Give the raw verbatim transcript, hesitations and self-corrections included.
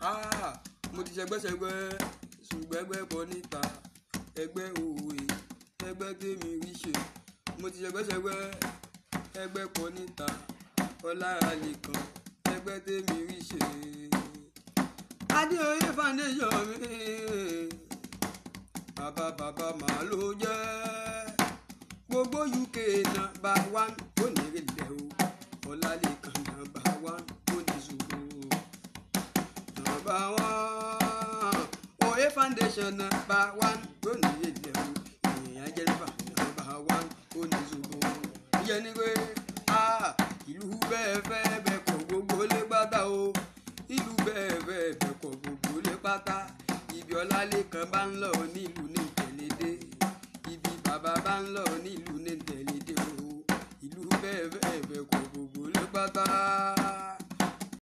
Ah, mo ti ṣẹgbẹ́ṣẹgbẹ́ ṣùgbọ́n ẹgbẹ́ pọ̀ níta ẹgbẹ́ òwe ẹgbẹ́ tèmi rí ṣe. Mo ti ṣẹgbẹ́ṣẹgbẹ́ ẹgbẹ́ pọ̀ níta Ọlálékan ẹgbẹ́ tèmi rí ṣe. Adéoyè foundation mi bàbá bàbá màá ló jẹ́ gbogbo U K number one ó ní ilẹ̀ o Ọlálékan number one ó ní ṣubú number one Oye foundation number one ó ní ilẹ̀ o ìyẹn Jennifer number one ó ní ṣubú. ìyẹn ni pé ìlú bẹ́ẹ̀ fẹ́ bẹ́ẹ̀ kọ́ gbogbo lé pátá o ìlú bẹ́ẹ̀ fẹ́ bẹ́ẹ̀ kọ́ gbogbo lé pátá. Ibi Ọlálékan bá ń lọ nílùú ní tẹ̀lédé ibi bàbá bá ń lọ nílùú ní tẹ̀lédé o ìlú bẹ́ẹ̀ bẹ́ẹ̀ bẹ́ẹ̀ kọ́ gbogbo lé pátá.